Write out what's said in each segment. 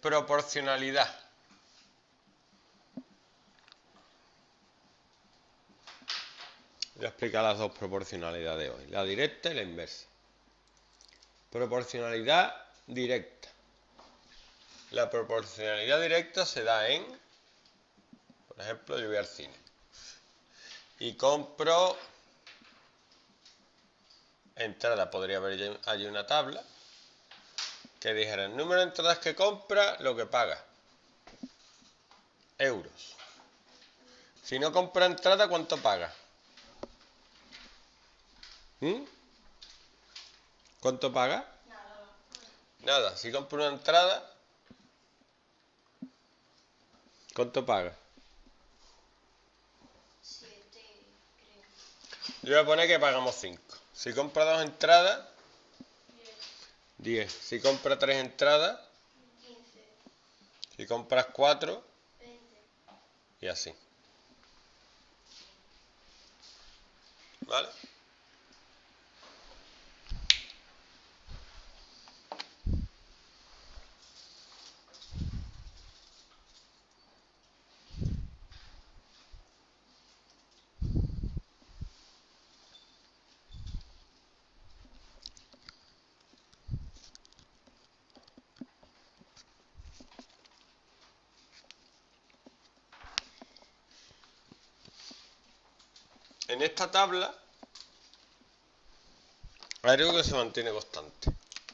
proporcionalidad. Voy a explicar las dos proporcionalidades hoy, la directa y la inversa. Proporcionalidad directa. La proporcionalidad directa se da en, por ejemplo, yo voy al cine y compro entrada. Podría haber allí una tabla que dijera el número de entradas que compra, lo que paga. Euros. Si no compra entrada, ¿cuánto paga? ¿Cuánto paga? Nada. Si compra una entrada, ¿cuánto paga? 7, creo. Yo voy a poner que pagamos 5. Si compra 2 entradas, 10. Si compra 3 entradas, 15. si compras 4, 20. y así. ¿Vale? En esta tabla hay algo que se mantiene constante.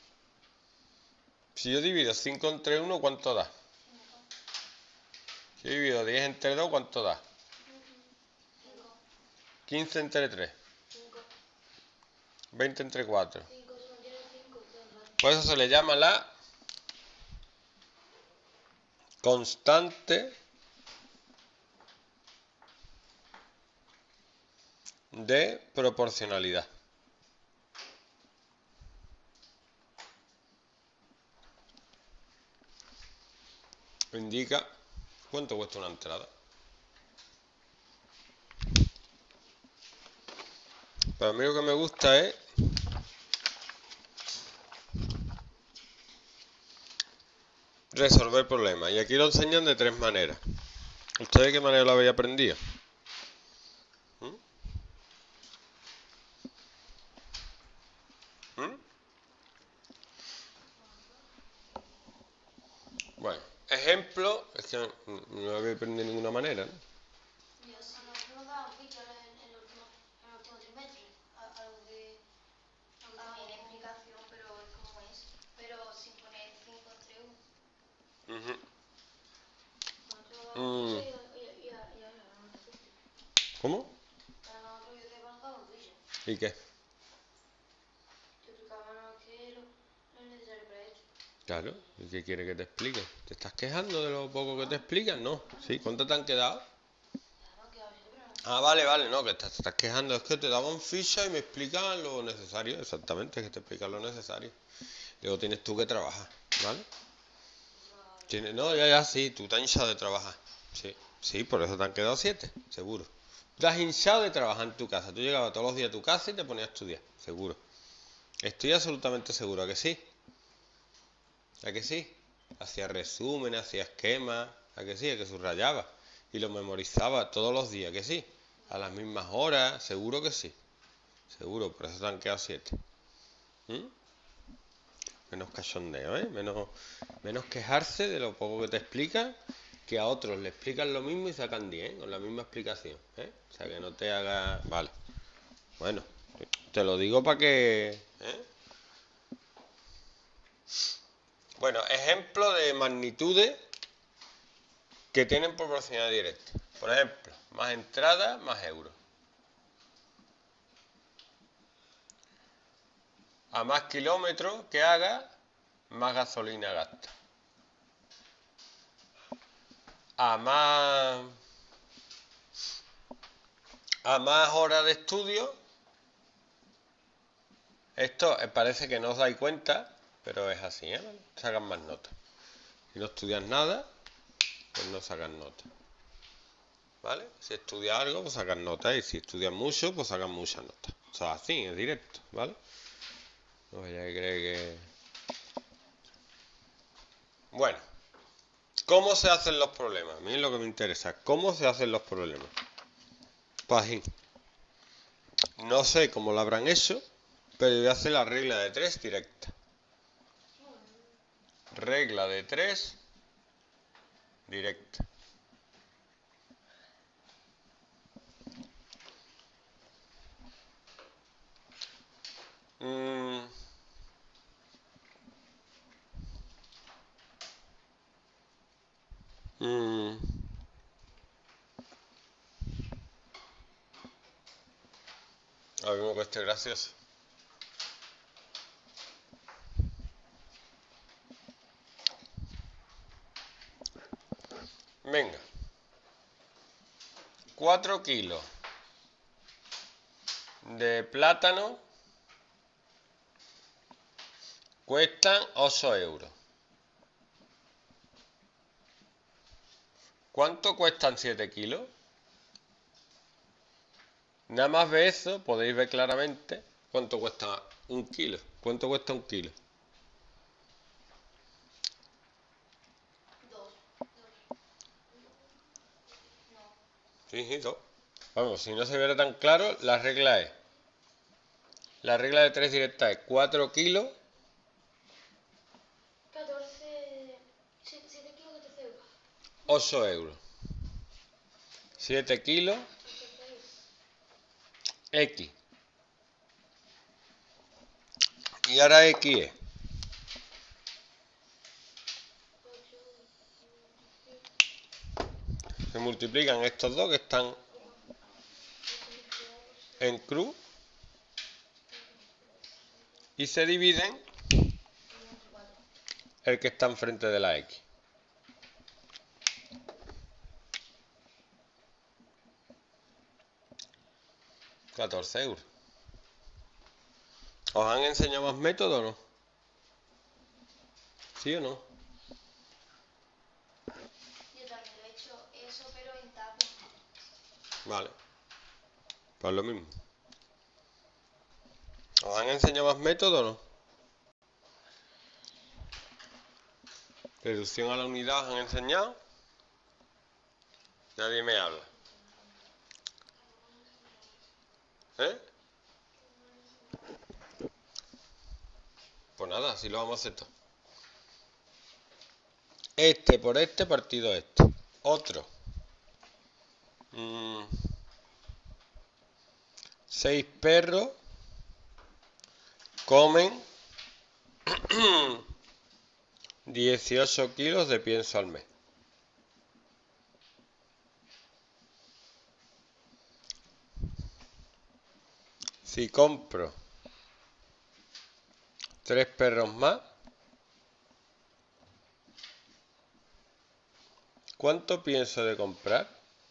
Si yo divido 5 entre 1, ¿cuánto da? 5. Si yo divido 10 entre 2, ¿cuánto da? 5. 15 entre 3. 5. 20 entre 4. 5 se mantiene 5. Por eso se le llama la constante de proporcionalidad. Indica cuánto cuesta una entrada. Pero a mí lo que me gusta es resolver problemas. Y aquí lo enseñan de 3 maneras. ¿Ustedes de qué manera lo habéis aprendido? Bueno, ejemplo, es que no lo habéis aprendido de ninguna manera, ¿no? Yo sí. A nosotros nos daban fichas en el último trimestre. Algo de. También explicación, pero es como es. Pero sin poner 5 entre 1. Ujú. Nosotros nos daban fichas y no te fuiste. ¿Cómo? Para nosotros yo te he pasado fichas. ¿Y qué? Te explicaban que lo necesario para esto. Claro, ¿y qué quiere que te explique? ¿Te estás quejando de lo poco que te explican? No. ¿Sí? ¿Cuánto te han quedado? Ya no han quedado 7, pero no. Ah, vale, no, que te estás quejando. Es que te daban ficha y me explicaban lo necesario. Exactamente, es que te explican lo necesario. Luego tienes tú que trabajar, ¿vale? No, ya, sí, tú te has hinchado de trabajar. Sí, por eso te han quedado 7, seguro. Tú te has hinchado de trabajar en tu casa. Tú llegabas todos los días a tu casa y te ponías a estudiar, seguro. Estoy absolutamente seguro, ¿a que sí? ¿A que sí? Hacía resúmenes, hacía esquemas, ¿a que sí? ¿A que subrayaba? Y lo memorizaba todos los días, ¿a que sí? A las mismas horas, seguro que sí. Seguro, por eso te han quedado 7. Menos cachondeo, ¿eh? Menos quejarse de lo poco que te explican, que a otros le explican lo mismo y sacan 10, ¿eh? Con la misma explicación, ¿eh? O sea, que no te haga... Vale. Bueno, te lo digo para que... ¿eh? Bueno, ejemplo de magnitudes que tienen proporcionalidad directa. Por ejemplo, más entrada, más euros. A más kilómetros que haga, más gasolina gasta. A más horas de estudio, esto parece que no os dais cuenta, pero es así, ¿eh? Sacan más notas. Si no estudias nada, pues no sacan notas. ¿Vale? Si estudias algo, pues sacan notas. Y si estudias mucho, pues sacan muchas notas. O sea, así, es directo, ¿vale? No vaya a creer que... Bueno, ¿Cómo se hacen los problemas? A mí es lo que me interesa. ¿Cómo se hacen los problemas? Pues así. No sé cómo lo habrán hecho, pero voy a hacer la regla de 3 directa. Regla de 3 directa. Algo que esté gracioso. Venga. 4 kilos de plátano cuestan 8 euros. ¿Cuánto cuestan 7 kilos? Nada más de eso podéis ver claramente cuánto cuesta un kilo. ¿Cuánto cuesta un kilo? 2. No. Sí, 2. Vamos, si no se viera tan claro, la regla de 3 directa es 4 kilos. 14. 7 kilos, 14 euros. 8 euros. 7 kilos. X. Y ahora X es. Se multiplican estos dos que están en cruz y se dividen el que está enfrente de la X. €14. ¿Os han enseñado más métodos o no? ¿Sí o no? Yo también lo he hecho eso, pero en tapa. Vale. Pues lo mismo. ¿Os han enseñado más métodos o no? Reducción a la unidad os han enseñado. Nadie me habla. ¿Eh? Pues nada, así lo vamos a hacer todo. Este por este partido este. Otro. 6 perros comen 18 kilos de pienso al mes. Si compro 3 perros más, ¿cuánto pienso de comprar?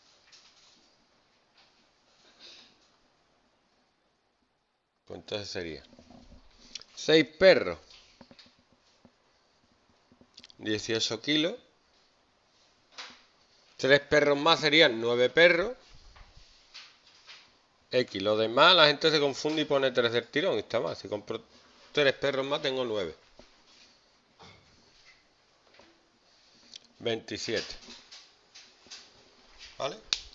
Pues entonces sería 6 perros, 18 kilos. 3 perros más serían 9 perros. X. Lo demás la gente se confunde y pone 3 del tirón. Y está mal. Si compro 3 perros más tengo 9. 27. ¿Vale?